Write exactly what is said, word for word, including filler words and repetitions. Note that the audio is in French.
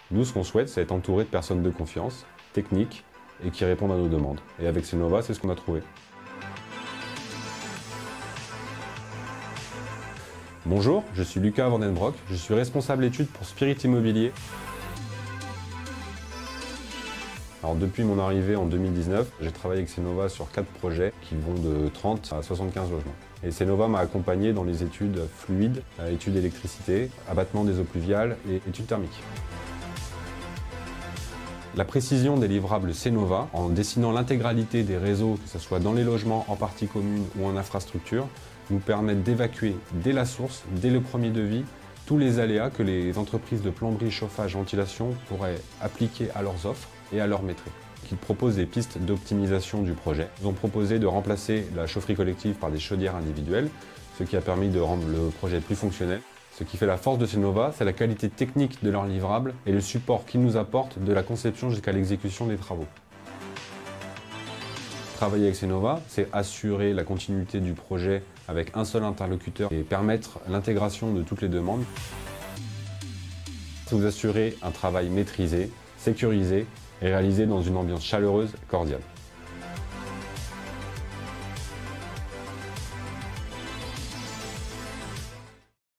Nous, ce qu'on souhaite, c'est être entouré de personnes de confiance, techniques, et qui répondent à nos demandes. Et avec Cnova, c'est ce qu'on a trouvé. Bonjour, je suis Lucas Vandenbroek, je suis responsable études pour Spirit Immobilier. Alors, depuis mon arrivée en deux mille dix-neuf, j'ai travaillé avec Cnova sur quatre projets qui vont de trente à soixante-quinze logements. Et Cnova m'a accompagné dans les études fluides, études d'électricité, abattement des eaux pluviales et études thermiques. La précision des livrables Cnova, en dessinant l'intégralité des réseaux, que ce soit dans les logements, en partie commune ou en infrastructure, nous permettent d'évacuer dès la source, dès le premier devis, tous les aléas que les entreprises de plomberie, chauffage, ventilation pourraient appliquer à leurs offres et à leurs maîtrises. Ils proposent des pistes d'optimisation du projet. Ils ont proposé de remplacer la chaufferie collective par des chaudières individuelles, ce qui a permis de rendre le projet plus fonctionnel. Ce qui fait la force de Cnova, c'est la qualité technique de leurs livrables et le support qu'ils nous apportent de la conception jusqu'à l'exécution des travaux. Travailler avec Cnova, c'est assurer la continuité du projet avec un seul interlocuteur et permettre l'intégration de toutes les demandes. C'est vous assurer un travail maîtrisé, sécurisé et réalisé dans une ambiance chaleureuse, cordiale.